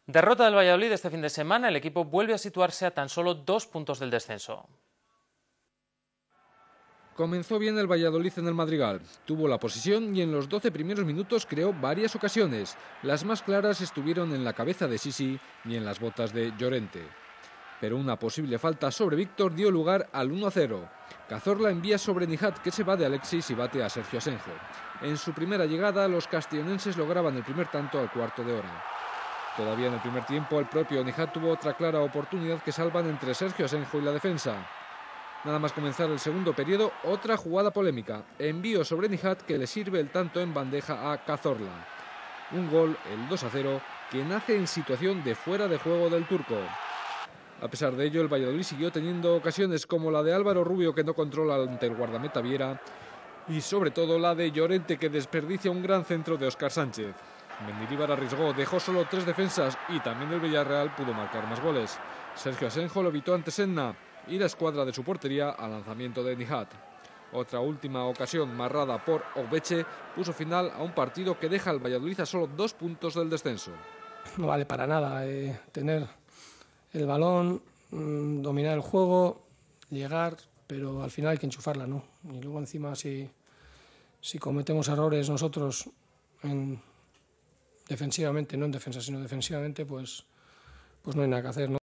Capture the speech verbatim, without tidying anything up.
Derrota del Valladolid este fin de semana, el equipo vuelve a situarse a tan solo dos puntos del descenso. Comenzó bien el Valladolid en el Madrigal, tuvo la posesión y en los doce primeros minutos creó varias ocasiones. Las más claras estuvieron en la cabeza de Sisi y en las botas de Llorente. Pero una posible falta sobre Víctor dio lugar al uno a cero. Cazorla envía sobre Nijat, que se va de Alexis y bate a Sergio Asenjo. En su primera llegada, los castellonenses lograban el primer tanto al cuarto de hora. Todavía en el primer tiempo, el propio Nijat tuvo otra clara oportunidad que salvan entre Sergio Asenjo y la defensa. Nada más comenzar el segundo periodo, otra jugada polémica. Envío sobre Nijat que le sirve el tanto en bandeja a Cazorla. Un gol, el dos a cero, que nace en situación de fuera de juego del turco. A pesar de ello, el Valladolid siguió teniendo ocasiones como la de Álvaro Rubio, que no controla ante el guardameta Viera, y sobre todo la de Llorente, que desperdicia un gran centro de Óscar Sánchez. Mendilibar arriesgó, dejó solo tres defensas y también el Villarreal pudo marcar más goles. Sergio Asenjo lo evitó ante Senna y la escuadra de su portería al lanzamiento de Nijat. Otra última ocasión marrada por Obeche puso final a un partido que deja al Valladolid a solo dos puntos del descenso. No vale para nada eh, tener el balón, mmm, dominar el juego, llegar, pero al final hay que enchufarla, ¿no? Y luego encima si, si cometemos errores nosotros en, defensivamente, no en defensa, sino defensivamente, pues, pues no hay nada que hacer, ¿no?